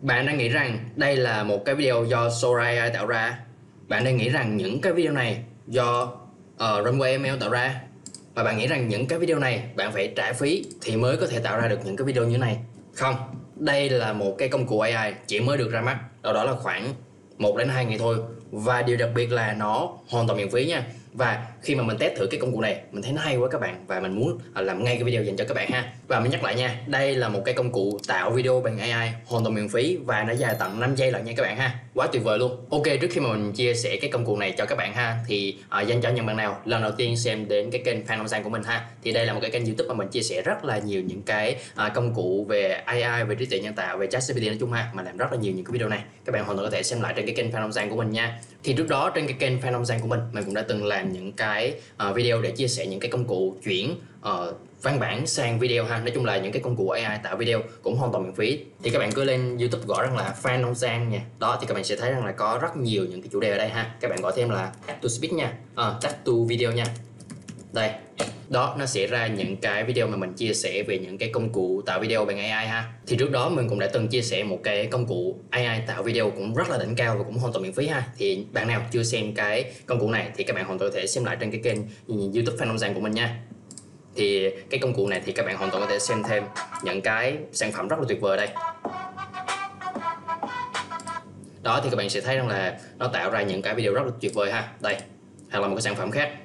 Bạn đang nghĩ rằng đây là một cái video do Sora AI tạo ra. Bạn đang nghĩ rằng những cái video này do Runway ML tạo ra. Và bạn nghĩ rằng những cái video này bạn phải trả phí thì mới có thể tạo ra được những cái video như này. Không, đây là một cái công cụ AI chỉ mới được ra mắt đâu đó là khoảng 1 đến 2 ngày thôi. Và điều đặc biệt là nó hoàn toàn miễn phí nha. Và khi mà mình test thử cái công cụ này, mình thấy nó hay quá các bạn, và mình muốn làm ngay cái video dành cho các bạn ha. Và mình nhắc lại nha, đây là một cái công cụ tạo video bằng AI hoàn toàn miễn phí và nó dài tận 5 giây lận nha các bạn ha. Quá tuyệt vời luôn. Ok, trước khi mà mình chia sẻ cái công cụ này cho các bạn ha, thì dành cho những bạn nào lần đầu tiên xem đến cái kênh Phan Long Sang của mình ha, thì đây là một cái kênh YouTube mà mình chia sẻ rất là nhiều những cái công cụ về AI, về trí tuệ nhân tạo, về ChatGPT nói chung ha, mà làm rất là nhiều những cái video này. Các bạn hoàn toàn có thể xem lại trên cái kênh Phan Long Sang của mình nha. Thì trước đó trên cái kênh Phan Long Sang của mình cũng đã từng làm những cái video để chia sẻ những cái công cụ chuyển văn bản sang video ha. Nói chung là những cái công cụ AI tạo video cũng hoàn toàn miễn phí. Thì các bạn cứ lên YouTube gõ rằng là Phan Long Sang nha. Đó thì các bạn sẽ thấy rằng là có rất nhiều những cái chủ đề ở đây ha. Các bạn gọi thêm là Text to Speech nha, Text to Video nha. Đây, đó nó sẽ ra những cái video mà mình chia sẻ về những cái công cụ tạo video bằng AI ha. Thì trước đó mình cũng đã từng chia sẻ một cái công cụ AI tạo video cũng rất là đỉnh cao và cũng hoàn toàn miễn phí ha. Thì bạn nào chưa xem cái công cụ này thì các bạn hoàn toàn có thể xem lại trên cái kênh YouTube Phan Long Sang của mình nha. Thì cái công cụ này thì các bạn hoàn toàn có thể xem thêm những cái sản phẩm rất là tuyệt vời đây. Đó thì các bạn sẽ thấy rằng là nó tạo ra những cái video rất là tuyệt vời ha. Đây, hoặc là một cái sản phẩm khác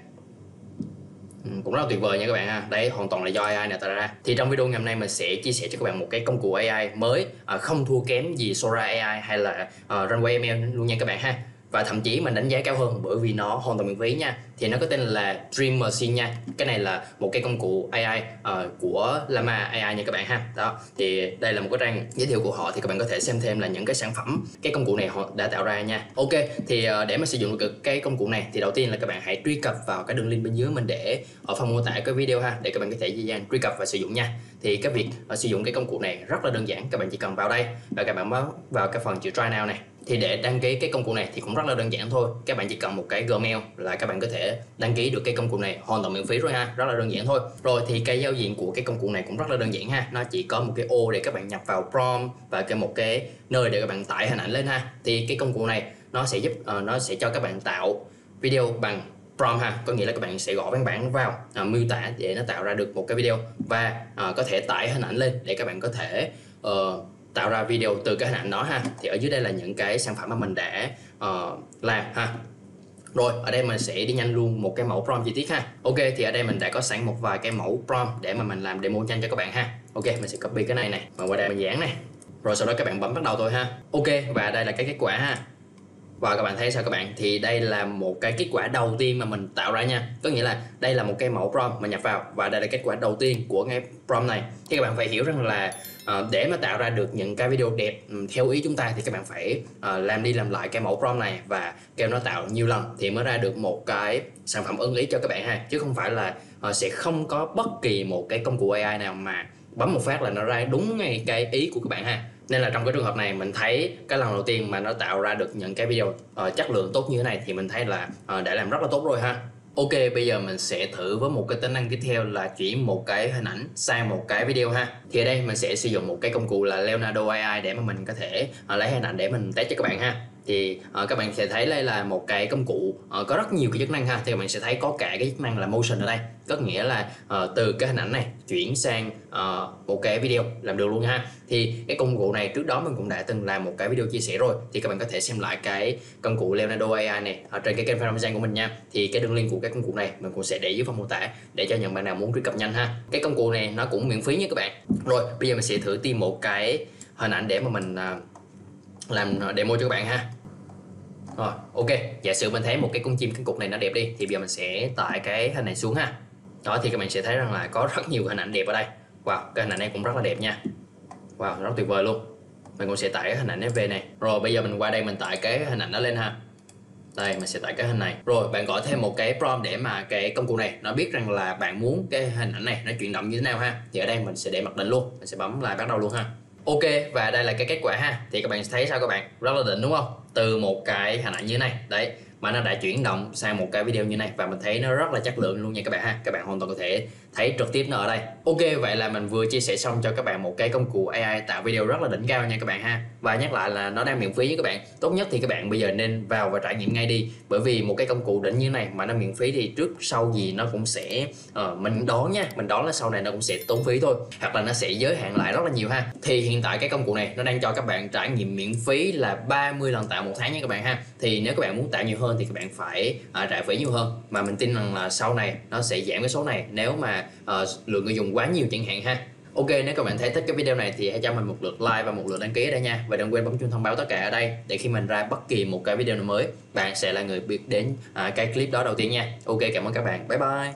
cũng rất là tuyệt vời nha các bạn ha. Đấy, hoàn toàn là do AI này tạo ra. Thì trong video ngày hôm nay mình sẽ chia sẻ cho các bạn một cái công cụ AI mới, không thua kém gì Sora AI hay là Runway ML luôn nha các bạn ha. Và thậm chí mình đánh giá cao hơn bởi vì nó hoàn toàn miễn phí nha. Thì nó có tên là Dream Machine nha. Cái này là một cái công cụ AI của Llama AI nha các bạn ha. Đó, thì đây là một cái trang giới thiệu của họ, thì các bạn có thể xem thêm là những cái sản phẩm cái công cụ này họ đã tạo ra nha. Ok, thì để mà sử dụng được cái công cụ này thì đầu tiên là các bạn hãy truy cập vào cái đường link bên dưới mình để ở phần mô tả cái video ha, để các bạn có thể dễ dàng truy cập và sử dụng nha. Thì cái việc sử dụng cái công cụ này rất là đơn giản, các bạn chỉ cần vào đây và các bạn bấm vào cái phần chữ Try Now này. Thì để đăng ký cái công cụ này thì cũng rất là đơn giản thôi. Các bạn chỉ cần một cái Gmail là các bạn có thể đăng ký được cái công cụ này hoàn toàn miễn phí rồi ha. Rất là đơn giản thôi. Rồi thì cái giao diện của cái công cụ này cũng rất là đơn giản ha. Nó chỉ có một cái ô để các bạn nhập vào prompt và một cái nơi để các bạn tải hình ảnh lên ha. Thì cái công cụ này nó sẽ giúp nó sẽ cho các bạn tạo video bằng prompt ha, có nghĩa là các bạn sẽ gõ văn bản vào miêu tả để nó tạo ra được một cái video, và có thể tải hình ảnh lên để các bạn có thể tạo ra video từ cái hình ảnh đó ha. Thì ở dưới đây là những cái sản phẩm mà mình đã làm ha. Rồi ở đây mình sẽ đi nhanh luôn một cái mẫu prompt chi tiết ha. Ok, thì ở đây mình đã có sẵn một vài cái mẫu prompt để mà mình làm demo nhanh cho các bạn ha. Ok, mình sẽ copy cái này và qua đây mình dán này, rồi sau đó các bạn bấm bắt đầu thôi ha. Ok, và đây là cái kết quả ha. Và các bạn thấy sao các bạn? Thì đây là một cái kết quả đầu tiên mà mình tạo ra nha. Có nghĩa là đây là một cái mẫu prompt mà nhập vào, và đây là kết quả đầu tiên của cái prompt này. Thì các bạn phải hiểu rằng là để mà tạo ra được những cái video đẹp theo ý chúng ta thì các bạn phải làm đi làm lại cái mẫu prompt này và kêu nó tạo nhiều lần thì mới ra được một cái sản phẩm ưng ý cho các bạn ha. Chứ không phải là sẽ không có bất kỳ một cái công cụ AI nào mà bấm một phát là nó ra đúng ngay cái ý của các bạn ha. Nên là trong cái trường hợp này mình thấy cái lần đầu tiên mà nó tạo ra được những cái video chất lượng tốt như thế này thì mình thấy là đã làm rất là tốt rồi ha. Ok, bây giờ mình sẽ thử với một cái tính năng tiếp theo là chuyển một cái hình ảnh sang một cái video ha. Thì ở đây mình sẽ sử dụng một cái công cụ là Leonardo AI để mà mình có thể lấy hình ảnh để mình test cho các bạn ha. Thì các bạn sẽ thấy đây là một cái công cụ có rất nhiều cái chức năng ha. Thì các bạn sẽ thấy có cả cái chức năng là motion ở đây, có nghĩa là từ cái hình ảnh này chuyển sang một cái video làm được luôn ha. Thì cái công cụ này trước đó mình cũng đã từng làm một cái video chia sẻ rồi, thì các bạn có thể xem lại cái công cụ Leonardo AI này ở trên cái kênh Phan Long Sang của mình nha. Thì cái đường link của cái công cụ này mình cũng sẽ để dưới phần mô tả để cho những bạn nào muốn truy cập nhanh ha. Cái công cụ này nó cũng miễn phí nha các bạn. Rồi bây giờ mình sẽ thử tìm một cái hình ảnh để mà mình làm demo cho các bạn ha. Rồi ok, giả sử mình thấy một cái con chim cánh cụt này nó đẹp đi, thì bây giờ mình sẽ tải cái hình này xuống ha. Đó thì các bạn sẽ thấy rằng là có rất nhiều hình ảnh đẹp ở đây. Wow, cái hình ảnh này cũng rất là đẹp nha. Wow, rất tuyệt vời luôn. Mình cũng sẽ tải cái hình ảnh này về này. Rồi bây giờ mình qua đây mình tải cái hình ảnh đó lên ha. Đây, mình sẽ tải cái hình này. Rồi bạn gõ thêm một cái prompt để mà cái công cụ này nó biết rằng là bạn muốn cái hình ảnh này nó chuyển động như thế nào ha. Thì ở đây mình sẽ để mặc định luôn, mình sẽ bấm lại bắt đầu luôn ha. Ok, và đây là cái kết quả ha. Thì các bạn thấy sao các bạn? Rất là đỉnh đúng không? Từ một cái hình ảnh như thế này. Đấy, mà nó đã chuyển động sang một cái video như này, và mình thấy nó rất là chất lượng luôn nha các bạn ha. Các bạn hoàn toàn có thể thấy trực tiếp nó ở đây. Ok, vậy là mình vừa chia sẻ xong cho các bạn một cái công cụ AI tạo video rất là đỉnh cao nha các bạn ha. Và nhắc lại là nó đang miễn phí với các bạn. Tốt nhất thì các bạn bây giờ nên vào và trải nghiệm ngay đi, bởi vì một cái công cụ đỉnh như này mà nó miễn phí thì trước sau gì nó cũng sẽ mình đoán nha, mình đoán là sau này nó cũng sẽ tốn phí thôi, hoặc là nó sẽ giới hạn lại rất là nhiều ha. Thì hiện tại cái công cụ này nó đang cho các bạn trải nghiệm miễn phí là 30 lần tạo một tháng nha các bạn ha. Thì nếu các bạn muốn tạo nhiều hơn thì các bạn phải trả phí nhiều hơn, mà mình tin rằng là sau này nó sẽ giảm cái số này nếu mà lượng người dùng quá nhiều chẳng hạn ha. Ok, nếu các bạn thấy thích cái video này thì hãy cho mình một lượt like và một lượt đăng ký ở đây nha. Và đừng quên bấm chuông thông báo tất cả ở đây, để khi mình ra bất kỳ một cái video nào mới, bạn sẽ là người biết đến cái clip đó đầu tiên nha. Ok, cảm ơn các bạn. Bye bye.